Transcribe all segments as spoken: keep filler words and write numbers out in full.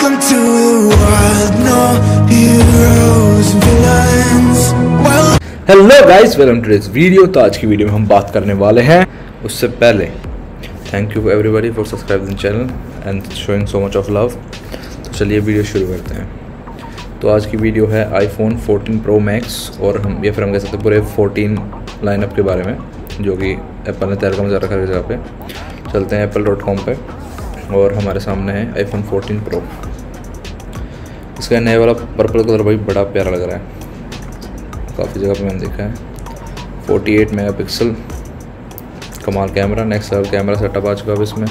Welcome to the world, no heroes and villains. Well, hello guys, welcome to this video. तो आज की video में हम बात करने वाले हैं, उससे पहले thank you everybody for subscribe the channel and showing so much of love. तो चलिए वीडियो शुरू करते हैं। तो आज की वीडियो है आईफोन फोर्टीन प्रो मैक्स और हम या फिर हम कह सकते हैं पूरे फोर्टीन लाइनअप के बारे में, जो कि एप्पल ने तैयार कर रखा है जगह पे। चलते हैं एप्पल डॉट कॉम पर और हमारे सामने है आईफोन फोर्टीन प्रो। इसका नया वाला पर्पल कलर भाई बड़ा प्यारा लग रहा है, काफ़ी जगह पे मैंने देखा है। अड़तालीस मेगापिक्सल कमाल camera, next level camera setup आ चुका है इसमें।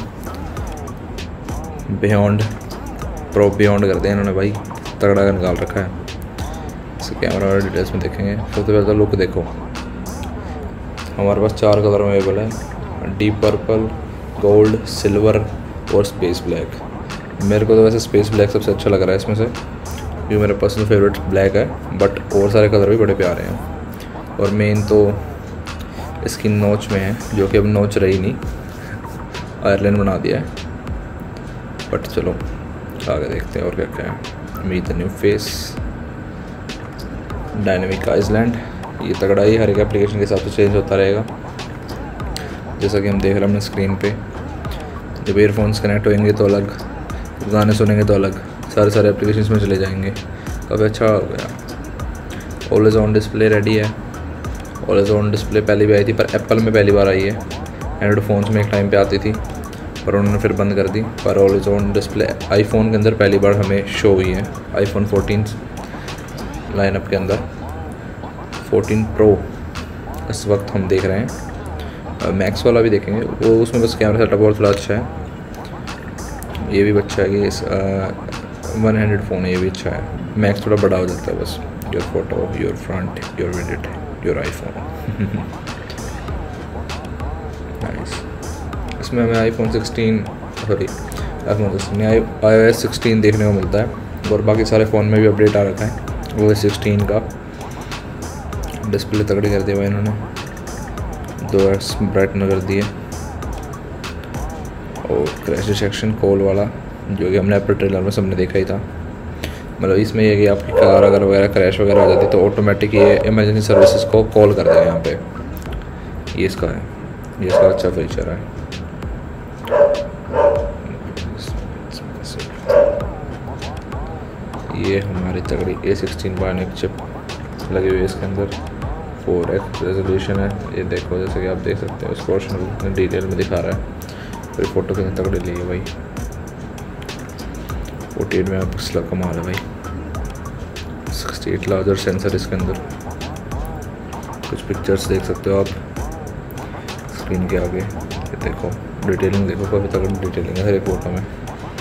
बियॉन्ड प्रो बियॉन्ड कर दिया इन्होंने भाई, तगड़ा निकाल रखा है। इसके कैमरा वाले डिटेल्स में देखेंगे। सबसे पहले तो लुक देखो, हमारे पास चार कलर अवेलेबल है, डीप पर्पल, गोल्ड, सिल्वर और स्पेस ब्लैक। मेरे को तो वैसे स्पेस ब्लैक सबसे अच्छा लग रहा है इसमें से, क्योंकि मेरा पर्सनल फेवरेट ब्लैक है, बट और सारे कलर भी बड़े प्यारे हैं। और मेन तो इसकी नोच में है, जो कि अब नोच रही नहीं, आयरलैंड बना दिया है। बट चलो आगे देखते हैं और क्या क्या है। Meet the new face, dynamic island, ये तगड़ा ही हर एक एप्लीकेशन के हिसाब से चेंज होता रहेगा, जैसा कि हम देख रहे हैं अपने स्क्रीन पे। जब ईयरफोन्स कनेक्ट होंगे तो अलग, गाने सुनेंगे तो अलग, सारे सारे एप्लीकेशंस में चले जाएंगे। काफ़ी अच्छा हो गया। ऑलवेज ऑन डिस्प्ले रेडी है। ऑलवेज ऑन डिस्प्ले पहले भी आई थी, पर एप्पल में पहली बार आई है। एंड्रॉइड फ़ोन्स में एक टाइम पे आती थी, पर उन्होंने फिर बंद कर दी। पर ऑलवेज ऑन डिस्प्ले आईफोन के अंदर पहली बार हमें शो हुई है, आईफोन फोर्टीन लाइनअप के अंदर। फोर्टीन प्रो इस वक्त हम देख रहे हैं। मैक्स वाला भी देखेंगे, वो उसमें बस कैमरा सेटअप और थोड़ा अच्छा है। ये भी अच्छा है कि इस वन हैंडेड फ़ोन है, ये भी अच्छा है। मैक्स थोड़ा बड़ा हो जाता है बस। Your photo, your front, your विडिट, योर आईफोन। नाइस। इसमें हमें iPhone sixteen sorry iPhone sixteen I O S sixteen देखने को मिलता है, और बाकी सारे फ़ोन में भी अपडेट आ रखा है ओ एस सिक्सटीन का। डिस्प्ले तगड़ी कर दिया भाई इन्होंने, दो एक्स ब्राइटनर कर दिए। और क्रैश डिटेक्शन कॉल वाला, जो कि हमने एप्पल ट्रेलर में सबने देखा ही था। मतलब इसमें यह कि आपकी कार अगर वगैरह क्रैश वगैरह हो जाती तो ऑटोमेटिक ये इमरजेंसी सर्विसेज को कॉल कर देगा यहाँ पे। ये इसका है, ये इसका अच्छा फीचर है। ये हमारी तगड़ी ए सिक्सटीन बायोनिक चिप लगी हुई है इसके अंदर। फोर एक्स रेजोल्यूशन है, ये देखो जैसे कि आप देख सकते हो। इस पोर्शन को डिटेल में दिखा रहा है। फिर फोटो कितनी तगड़ी ली है भाई, फोर्टी एट मेगा पिक्सल का कमाल है भाई। सिक्सटी एट लार्जर सेंसर इसके अंदर। कुछ पिक्चर्स देख सकते हो आप स्क्रीन के आगे। ये देखो डिटेलिंग देखो, काफ़ी तगड़ी डिटेलिंग है हर एक फोटो में।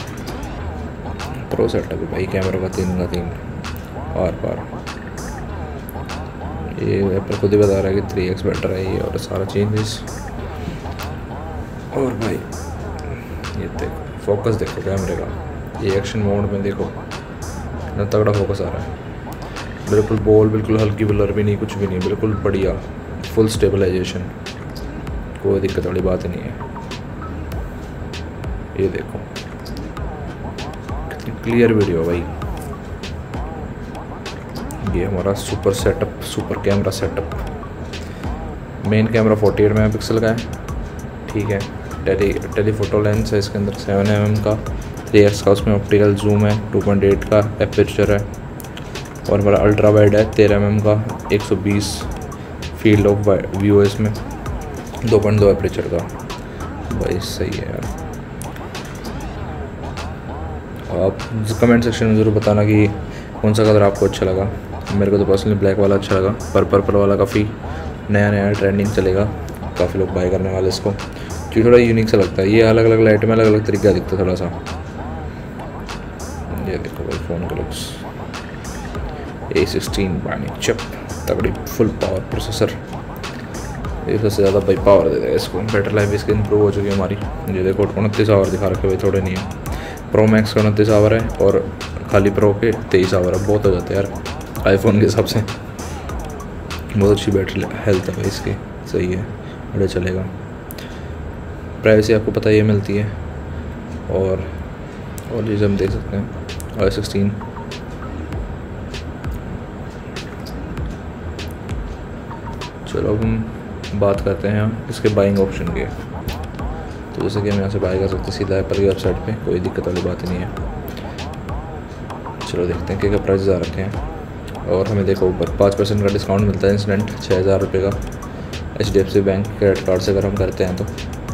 प्रो सेटअप है भाई, कैमरा का तीन का तीन आर पार। ये एप्पल खुद ही बता रहा है कि थ्री एक्स बेटर है ये, और सारा चेंजेस। और भाई ये देखो फोकस देखो कैमरे का, ये एक्शन मोड में देखो इतना तगड़ा फोकस आ रहा है। बिल्कुल बॉल, बिल्कुल हल्की ब्लर भी नहीं, कुछ भी नहीं, बिल्कुल बढ़िया फुल स्टेबलाइजेशन, कोई दिक्कत वाली बात ही नहीं है। ये देखो कितनी क्लियर वीडियो भाई। ये हमारा super setup, super camera setup. Main camera forty eight megapixel का है, ठीक है। टेली टेलीफोटो लेंस है इसके अंदर, सेवन एम एम का, थ्री एक्स का उसमें ऑप्टिकल जूम है, टू पॉइंट एट का एपर्चर है। और हमारा अल्ट्रा वाइड है तेरह एम एम का, एक सौ बीस फील्ड ऑफ व्यू है इसमें, दो पॉइंट दो एपर्चर का। भाई सही है यार। आप कमेंट सेक्शन में ज़रूर बताना कि कौन सा कलर आपको अच्छा लगा। मेरे को तो पर्सनली ब्लैक वाला अच्छा लगा, पर पर्पल वाला काफ़ी नया नया ट्रेंडिंग चलेगा, काफ़ी लोग बाय करने वाले इसको, जो थोड़ा यूनिक सा लगता है। ये अलग अलग लाइट में अलग अलग तरीके का दिखता है थोड़ा सा। ये देखो भाई फ़ोन का looks, A sixteen bionic chip, तगड़ी फुल पावर प्रोसेसर। ये सबसे ज़्यादा भाई पावर दे देगा इसको। बैटरी लाइफ इसकी इंप्रूव हो चुकी है हमारी। ये देखो उनतीस आवर दिखा रखे हुए, थोड़े नहीं है। प्रो मैक्स का उनतीस आवर है और खाली प्रो के तेईस आवर है, बहुत हो जाते हैं यार आईफोन के हिसाब से। बहुत अच्छी बैटरी हेल्थ है भाई इसकी, सही है, बड़े चलेगा। प्राइवेसी आपको पता ही मिलती है। और और चीज़ हम देख सकते हैं आई सिक्सटीन। चलो अब हम बात करते हैं इसके बाइंग ऑप्शन के। तो जैसे कि हम यहाँ से बाय कर सकते हैं सीधा एप्पल की वेबसाइट पे, कोई दिक्कत वाली बात ही नहीं है। चलो देखते हैं क्या क्या प्राइस आ रखे हैं। और हमें देखो ऊपर पाँच परसेंट का डिस्काउंट मिलता है इंस्टेंट छः हज़ार रुपये का H D F C bank credit card से अगर हम करते हैं तो।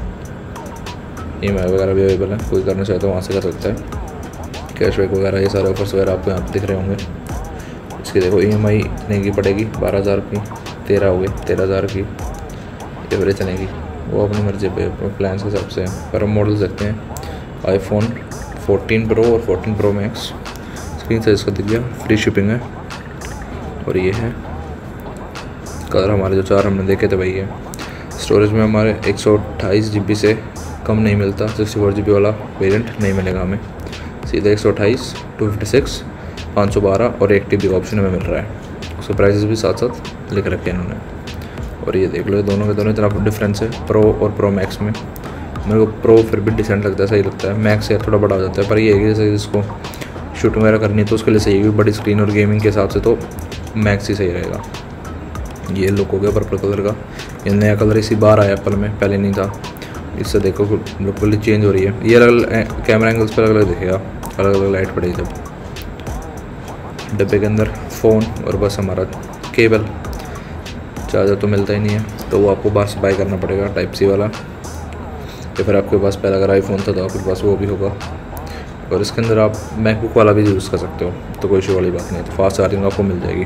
ई एम आई वगैरह भी अवेलेबल है, कोई करना चाहे तो वहाँ से कर सकता है। कैशबैक वगैरह ये सारे ऑफर्स वगैरह आपको यहाँ पर दिख रहे होंगे। इसकी देखो ई एम आई इतने की पड़ेगी, बारह हज़ार की, तेरह हो गई, तेरह हज़ार की एवरेज इतने की, वो अपनी मर्जी पे प्लान के हिसाब से है। पर हम मॉडल देखते हैं आईफोन फोर्टीन प्रो और fourteen pro max. Screen size का दिख गया, फ्री शिपिंग है। और ये है कलर हमारे जो चार हमने देखे थे भाई है। स्टोरेज में हमारे एक सौ अट्ठाईस जी बी से कम नहीं मिलता, सिक्सटी फोर जी बी वाला वेरिएंट नहीं मिलेगा हमें, सीधा एक सौ अट्ठाईस, टू फिफ्टी सिक्स, पाँच सौ बारह और एक टी बी का ऑप्शन हमें मिल रहा है। उसके प्राइसेस भी साथ साथ लिख रखे हैं इन्होंने। और ये देख लो दोनों के दोनों इतना डिफरेंस है प्रो और प्रो मैक्स में। मेरे को प्रो फिर भी डिसेंट लगता है, सही लगता है। मैक्स यार थोड़ा बड़ा हो जाता है, पर ये है कि जैसे जिसको शूटिंग वगैरह करनी है तो उसके लिए सही है, बड़ी स्क्रीन और गेमिंग के हिसाब से तो मैक्स ही सही रहेगा। ये लुक हो गया पर्पल कलर का, ये नया कलर इसी बार आया एप्पल में, पहले नहीं था। इससे देखो लुक वाली चेंज हो रही है। ये अलग अलग कैमरा एंगल्स पर अलग अलग दिखेगा, अलग अलग लाइट पड़ेगी जब। डब्बे के अंदर फ़ोन और बस हमारा केबल, चार्जर तो मिलता ही नहीं है, तो वो आपको बाहर से बाय करना पड़ेगा टाइप सी वाला। या फिर आपके पास पहले अगर आईफोन था तो आपके पास वो भी होगा। और इसके अंदर आप मैकबुक वाला भी यूज़ कर सकते हो, तो कोई इशू वाली बात नहीं है। तो फास्ट चार्जिंग आपको मिल जाएगी।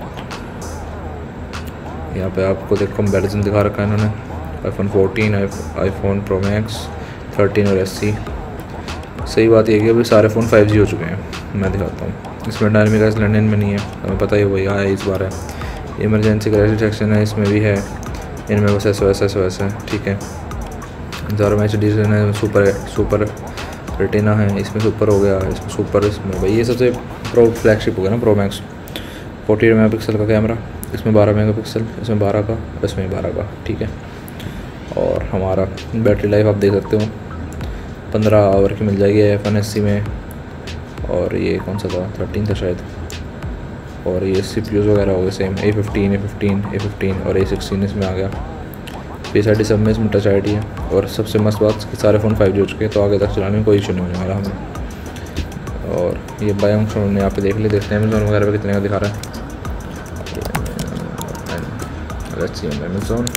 यहाँ पे आपको देखो कंपैरिजन दिखा रखा है इन्होंने, iPhone fourteen, iPhone pro max, thirteen और एस सी। सही बात यह है कि अभी सारे फ़ोन फाइव जी हो चुके हैं। मैं दिखाता हूँ, इसमें डायनामिक आइस लैंडिंग में नहीं है, हमें पता ही वही आया इस बार है। इमरजेंसी क्रैश डिटेक्शन है, इसमें भी है। इनमें बस S O S S O S है, ठीक है। ज़्यादा एच डी है, सुपर सुपर रेटिना है, इसमें सुपर हो गया, इसमें सुपर, इसमें भाई ये सबसे प्रो फ्लैगशिप हो गया ना pro max. Forty mega pixel का कैमरा, इसमें बारह मेगा पिक्सल, इसमें बारह का, इसमें बारह का, ठीक है। और हमारा बैटरी लाइफ आप देख सकते हो पंद्रह आवर की मिल जाएगी एफ एन एस सी में। और ये कौन सा था, थर्टीन था शायद। और ये सी पी यूज़ वगैरह हो गए same, A fifteen, A fifteen, A fifteen और ए सिक्सटीन इसमें आ गया। फेस आई डी सब में इसमें टच आई डी है। और सबसे मस्त बात कि सारे फ़ोन फाइव जी हो चुके हैं, तो आगे तक चलाने में कोई इशू नहीं होने वाला हमें। और ये बाय ऑप्शन हमने यहाँ पे देख लिया, देखते हैं अमेज़ोन वगैरह पे कितने का दिखा रहा है। Let's see Amazon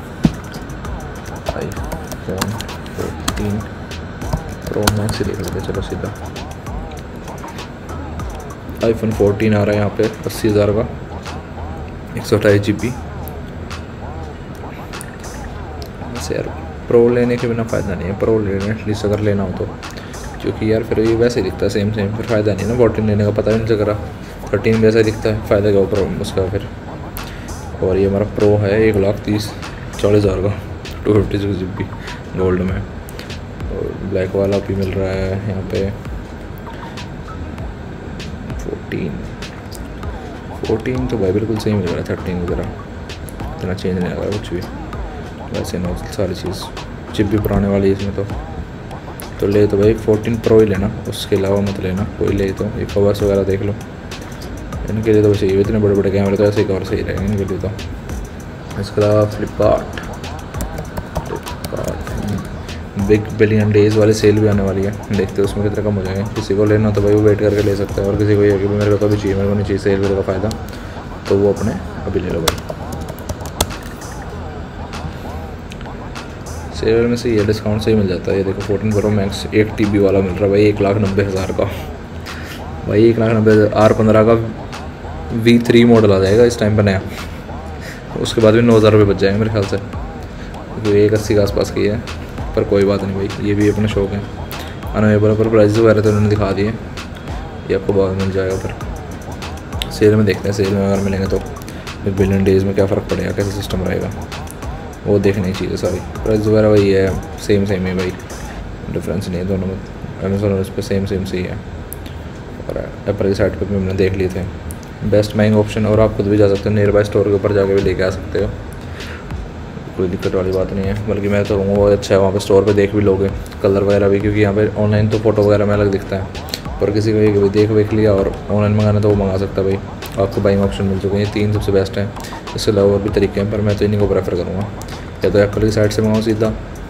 iPhone fourteen pro max ही देख लेते हैं। चलो सीधा आईफोन फोर्टीन आ रहा है यहाँ पे अस्सी हज़ार का, एक सौ अट्ठाईस जी बी। वैसे यार प्रो लेने के बिना फ़ायदा नहीं है, प्रो लेने एटलीस्ट अगर लेना हो तो, क्योंकि यार फिर ये वैसे ही दिखता है सेम सेम, फिर फ़ायदा नहीं है ना फोर्टीन लेने का, पता भी नहीं चल रहा। थर्टीन वैसा ही दिखता है, फ़ायदा क्या प्रो उसका फिर। और ये हमारा प्रो है एक लाख तीस चालीस हज़ार का, two fifty six G B gold में। और ब्लैक वाला भी मिल रहा है यहाँ पे फोर्टीन फोर्टीन तो भाई बिल्कुल सही मिल रहा है थर्टीन की तरह, इतना चेंज नहीं आ रहा कुछ भी, वैसे ना सारी चीज़। चिप भी पुराने वाली है इसमें तो तो ले तो भाई फोर्टीन प्रो ही लेना, उसके अलावा मत लेना कोई ले। तो ये कवर्स वगैरह देख लो, इनके लिए तो चाहिए, इतने बड़े बड़े कैमरे तो ऐसे ही कवर सही रहेंगे इनके लिए। तो इसके अलावा फ्लिपकार्ट बिग बिलियन डेज़ वाली सेल भी आने वाली है, देखते हैं उसमें कितना कम हो जाएगा। किसी को लेना तो भाई वो वेट करके ले सकता है, और किसी को ये कि मेरे को तो अभी चाहिए, मेरे को नहीं चाहिए सेल मेरे का फ़ायदा, तो वो अपने अभी ले लो भाई। सेल में से ये डिस्काउंट से ही मिल जाता है। ये देखो फोर्टीन प्रो मैक्स एक टी बी वाला मिल रहा है भाई एक लाख नब्बे हज़ार का, भाई एक लाख नब्बे हज़ार। आर पंद्रह का वी थ्री मॉडल आ जाएगा इस टाइम पर नया, उसके बाद भी नौ हज़ार रुपये बच जाएंगे मेरे ख्याल से, क्योंकि एक अस्सी के आसपास की है। पर कोई बात नहीं भाई, ये भी अपना शौक है। अनअवेलेबल पर प्राइस वगैरह तो उन्होंने दिखा दिए, ये आपको बाद में मिल जाएगा। फिर सेल में देखते हैं, सेल में अगर मिलेंगे तो फिर बिलियन डेज़ में क्या फ़र्क पड़ेगा, कैसा सिस्टम रहेगा, वो देखनी चाहिए सारी। प्राइस वगैरह वही है, सेम सेम है भाई, डिफरेंस नहीं है दोनों में। अमेज़ोन और इस पर सेम सेम सही है। और एप्पल की साइट पर भी हमने देख लिए थे बेस्ट बाइंग ऑप्शन, और आप खुद भी जा सकते हो नियर बाय स्टोर के ऊपर जाके भी लेके आ सकते हो। कोई दिक्कत वाली बात नहीं है, बल्कि मैं तो कहूँगा वो अच्छा है। वहाँ पे स्टोर पे देख भी लोगे कलर वगैरह भी, क्योंकि यहाँ पे ऑनलाइन तो फ़ोटो वगैरह में अलग दिखता है, पर किसी को ये देख वेख लिया और ऑनलाइन मंगाना तो वो मंगा सकता है भाई। आपको बाइंग ऑप्शन मिल चुके हैं, तीन सबसे बेस्ट हैं। इसके अलावा और भी तरीके हैं, पर मैं तो इन्हीं को प्रेफर करूँगा। या तो एप्पल की साइट से मंगाओ सीधा,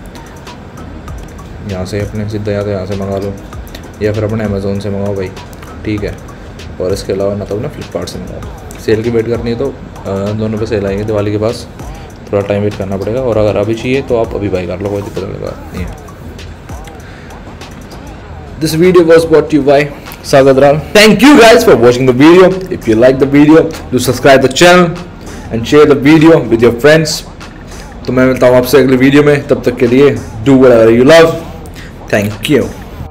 यहाँ से अपने सीधा, या तो यहाँ से मंगा लो, या फिर अपने अमेज़ोन से मंगाओ भाई, ठीक है। और इसके अलावा ना तो अपना फ्लिपकार्ट से मंगाओ। सेल की वेट करनी है तो दोनों पे सेल आएंगे दिवाली के पास, थोड़ा टाइम वेट करना पड़ेगा। और अगर अभी चाहिए तो आप अभी बाई कर लो, कोई दिक्कत वाली बात नहीं है। This video was brought to you by Sagar Dral. Thank you guys for watching the video. If you like the video, do subscribe the channel and share the video with your friends. तो मैं मिलता हूँ आपसे अगली video में, तब तक के लिए do whatever you love. Thank you.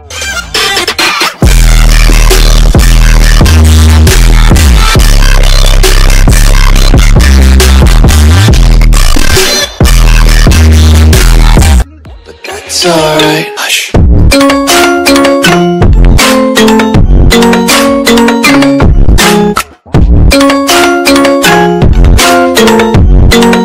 It's alright. Hush. Thank you.